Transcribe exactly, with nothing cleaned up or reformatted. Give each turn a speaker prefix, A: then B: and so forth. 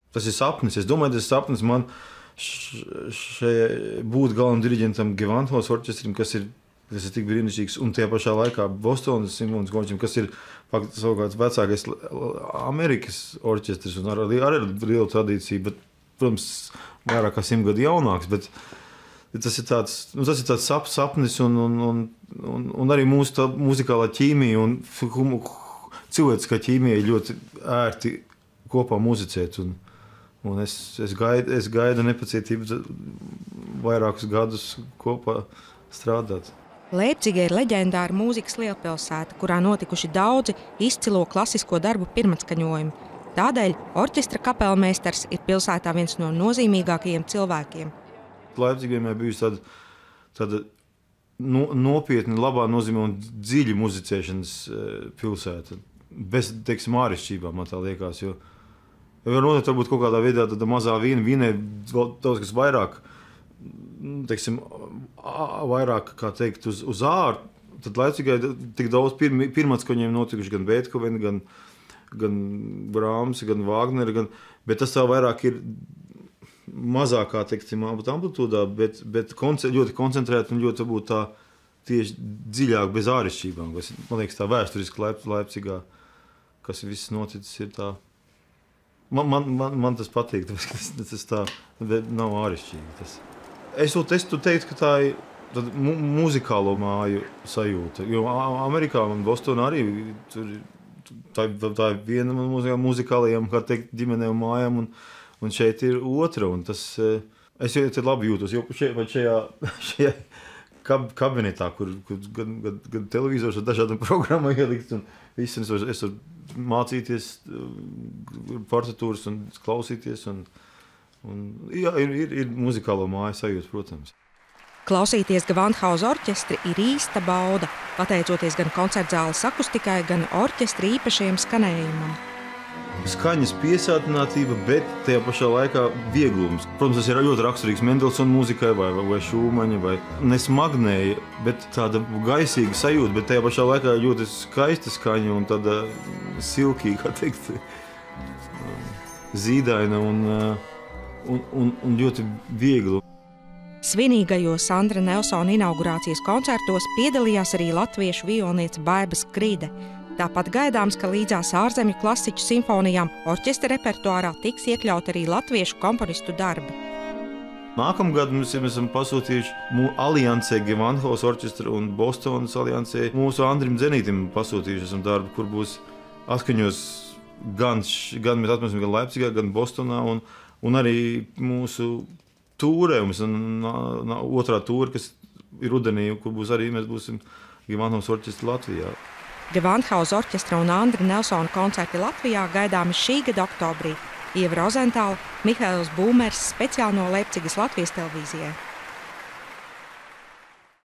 A: Tas ir sapnis. Es domāju, tas ir sapnis man šeit būt galvenam diriģentam Gewandhaus orķestrim, kas ir, kas ir tik brīnišķīgs, un tajā pašā laikā Bostonas simfoniskam orķestrim, kas ir savukārt vecākais Amerikas orķestris un ar, ar, ar lielu tradīciju, bet, protams, vairāk kā simt gadu jaunāks, bet tas ir tāds, nu, tas ir tāds sap, sapnis un, un, un, un, un arī mūsu tā muzikālā ķīmija un cilvēciskā ķīmija ir ļoti ērti kopā muzicēt. Un, un es, es, gaidu, es gaidu nepacietību vairākus gadus kopā strādāt.
B: Leipciga ir leģendāra mūzikas lielpilsēta, kurā notikuši daudzi izcilo klasisko darbu pirmatskaņojumi. Tādēļ orķestra kapelmeistars ir pilsētā viens no nozīmīgākajiem cilvēkiem.
A: Leipciga vienmēr bijusi tāda, tāda no, nopietna, labā nozīmē un dziļa muzicēšanas pilsēta. Bez, teiksim, āršķībām, man tā liekas, jo var noteikti varbūt kaut kādā veidā tāda mazā vīna, vīnē daudz kas vairāk, teiksim, vairāk, kā teikt, uz, uz āru. Tad Leipcigai tik daudz pirmi, pirmatskaņiem notikuši gan Beethoveni, gan, gan Brāmsi, gan Vāgneri, gan, bet tas tā vairāk ir mazākā, teiksim, amplitūdā, bet, bet konce, ļoti koncentrēta un ļoti varbūt tā tieši dziļāk bez āršķībām. Man liekas, tā vēsturiski Leip, Leipcigā, kas viss noticis, ir tā. Man, man, man, man tas patīk, tas, tas tā nav āršķīgi. Tas. Es tu teiktu, ka tā ir tad mu, muzikālo māju sajūta, jo Amerikā un Bostonā arī tur, tā, tā ir viena no muzikālajām, kā teikt, ģimenēm un mājām, un Un šeit ir otra, un tas, es jau labi jūtos, jo šeit, šajā, šajā kab, kabinetā, kur, kur gan, gan, gan televizors ar dažādām programmām ielikt, un viss, es varu, es varu mācīties partitūras un klausīties, un, un jā, ir, ir, ir muzikālo māju sajūta, protams.
B: Klausīties Gewandhaus orķestri ir īsta bauda, pateicoties gan koncertzāles akustikai, gan orķestra īpašajam skanējumam.
A: Skaņas piesātinātība, bet tajā pašā laikā vieglums. Protams, tas ir ļoti raksturīgs Mendelsona mūzikai vai, vai Šūmaņa, vai nesmagnēja, bet tāda gaisīga sajūta, bet tajā pašā laikā ļoti skaista skaņa un tāda silkīga, kā teikt, zīdaina un, un, un, un ļoti viegla.
B: Svinīgajos Sandra Nelsona inaugurācijas koncertos piedalījās arī latviešu violniece Baiba Skride. Tāpat gaidāms, ka līdzās ārzemju klasiķu simfonijām orķestra repertuārā tiks iekļaut arī latviešu komponistu darbi.
A: Nākamgad mēs esam pasūtījuši aliansē Gewandhaus orķestra un Bostonas aliansē mūsu Andrim Dzenītim pasūtījuši esam darbu, kur būs atskaņos gan, gan mēs atmēsim gan Leipcigā, gan Bostonā un, un arī mūsu tūrē, mums ir otrā tūra, kas ir rudenī, kur būs arī mēs būsim Gewandhaus orķestra Latvijā.
B: Gewandhaus orķestra un Andra Nelsona koncerti Latvijā gaidāmi šī gada oktobrī. Ieva Rozentāla, Mihails Būmers, speciāli no Leipcigas Latvijas televīzijai.